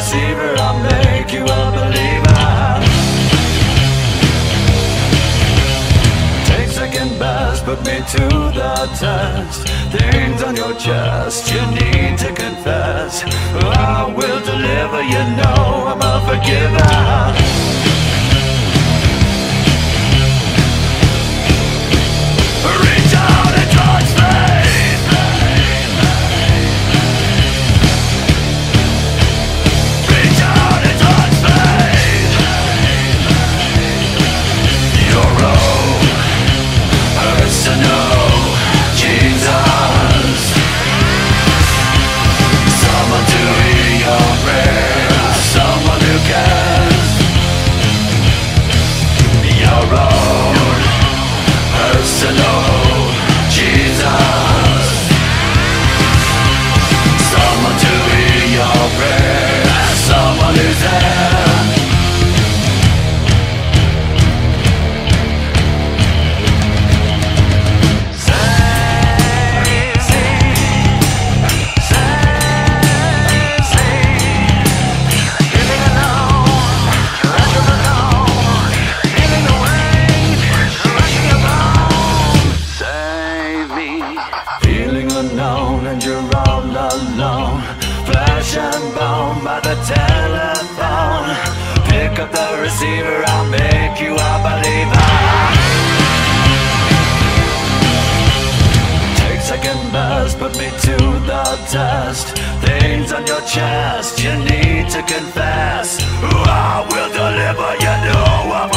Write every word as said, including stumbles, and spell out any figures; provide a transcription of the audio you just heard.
receiver, I'll make you a believer. Take second best, put me to the test. Things on your chest you need to confess. I will deliver, you know I'm a forgiver. Unknown and you're all alone, flesh and bone by the telephone. Pick up the receiver, I'll make you a believer. Take second best, put me to the test. Things on your chest you need to confess. I will deliver, you know I'm